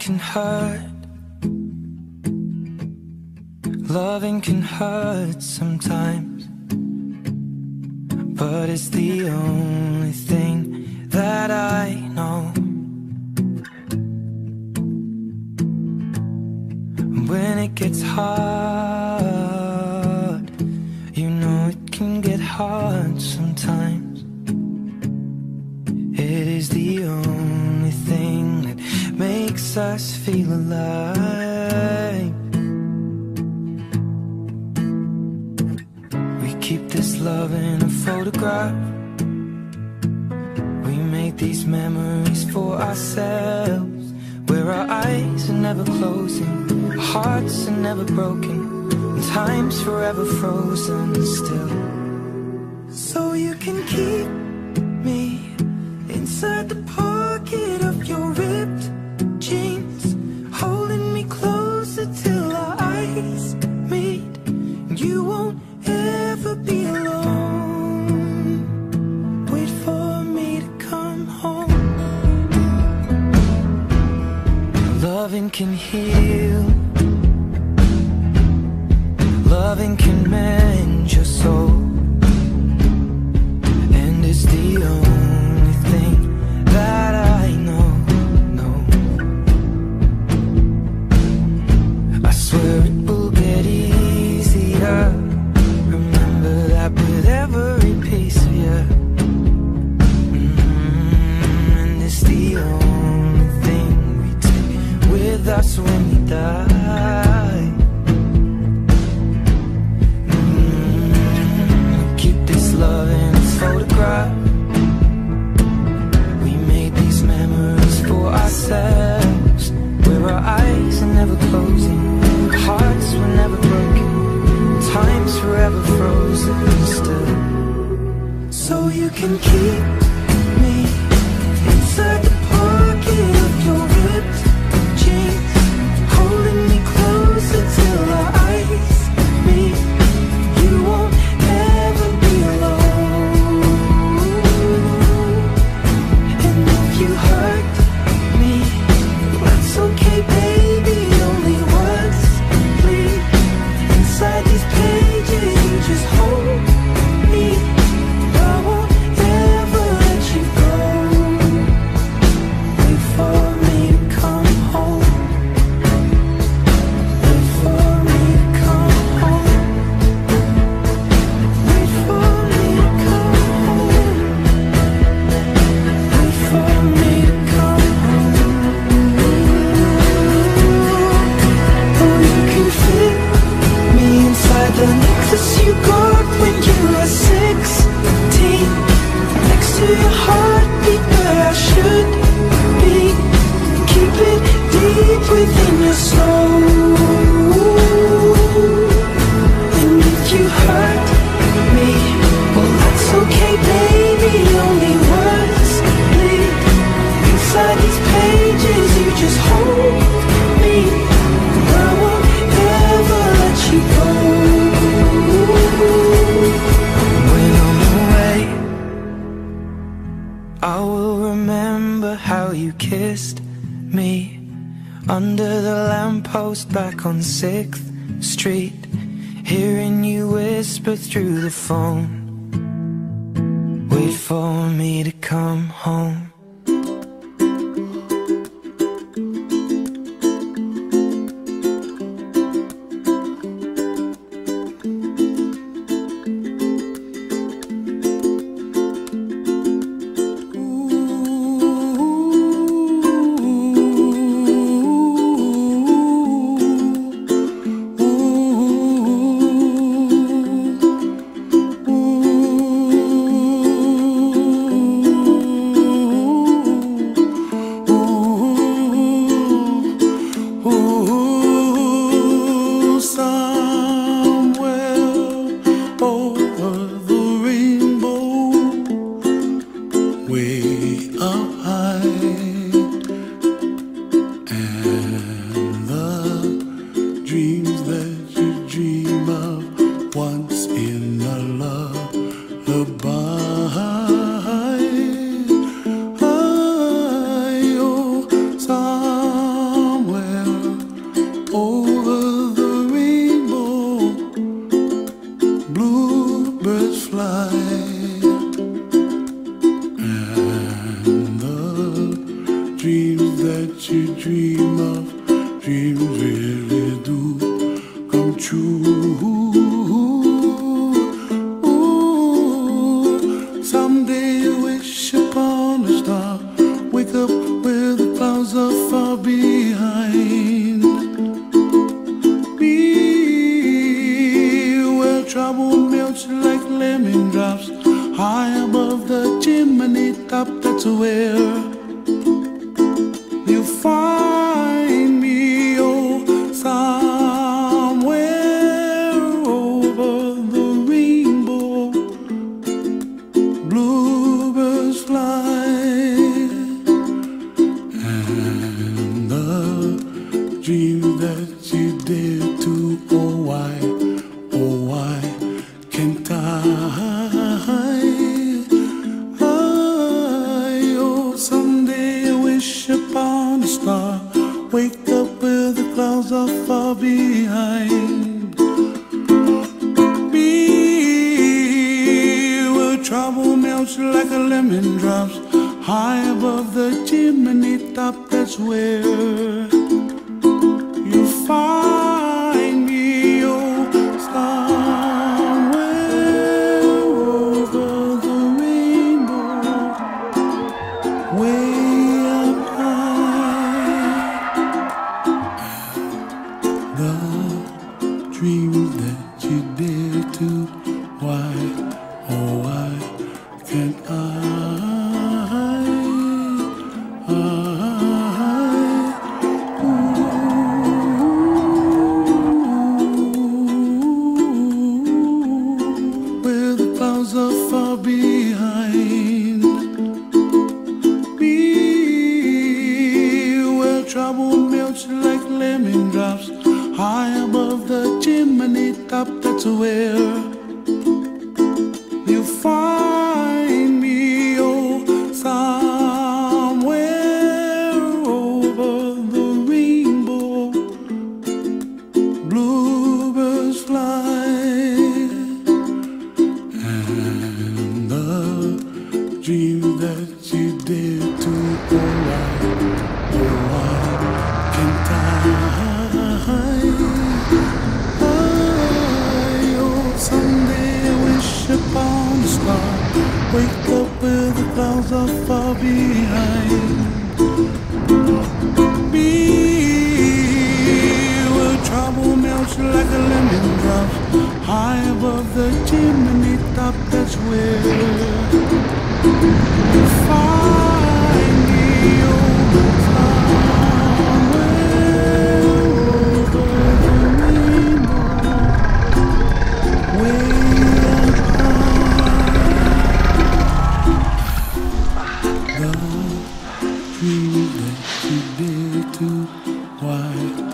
can hurt. Loving can hurt sometimes, but it's the only thing that I know. When it gets hard, you know it can get hard sometimes. It is the only thing that makes us feel alive. We keep this love in a photograph. We make these memories for ourselves, where our eyes are never closing, our hearts are never broken, and time's forever frozen still. So you can keep me inside the pocket of your ripped jeans, holding me closer till our eyes meet. You won't ever be alone. Wait for me to come home. Loving can heal. Loving can mend your soul, and it's the only thing that I know. I swear it will get easier. Remember that with every piece of you. And it's the only thing we take with us when we die. Keep this love in its photograph. We made these memories for ourselves, where our eyes are never closing, our hearts were never broken, time's forever frozen still. So you can keep me inside the pocket of your ripped jeans, holding me closer till our eyes meet. You won't ever be alone. And if you hurt me, that's okay, baby. Only once, please. Inside these pages, you just hold me. I won't ever let you go. Wait for me to come home. Wait for me to come home. Wait for me to come home. Wait for me to come home. Oh, you can fit me inside the necklace you got when you were 16, next to your heartbeat where I should be. Keep it deep within your soul. And if you hurt me, well, that's okay, baby. Only words bleed inside these pages. You just hold me. I won't ever let you go. When I'm away, I will remember how you kissed me under the lamppost back on 6th Street, hearing you whisper through the phone. Wait for me to come home. bluebirds fly, and the dreams that you dream of, dreams really do come true. Ooh, someday you wish upon a star, wake up where the clouds are far behind. Trouble melts like lemon drops high above the chimney top. That's where you find me, oh, somewhere over the rainbow. Bluebirds fly, and the dreams that you dare to, oh why can't I? Oh, someday I wish upon a star, wake up where the clouds are far behind me, where trouble melts like a lemon drops high above the chimney top. That's where you find me, oh, way up high. The dreams that you dare to, why, oh why can't I? Where the clouds are far behind trouble melts like lemon drops high above the chimney top. That's where you find me, oh, somewhere over the rainbow. Bluebirds fly, and the dreams that you dare to, oh why can't I? Oh, someday I wish upon a star, wake up where the clouds are far behind me, where trouble melts like a lemon drops high above the chimney top. That's where you find me, oh, dreams that you dare to, why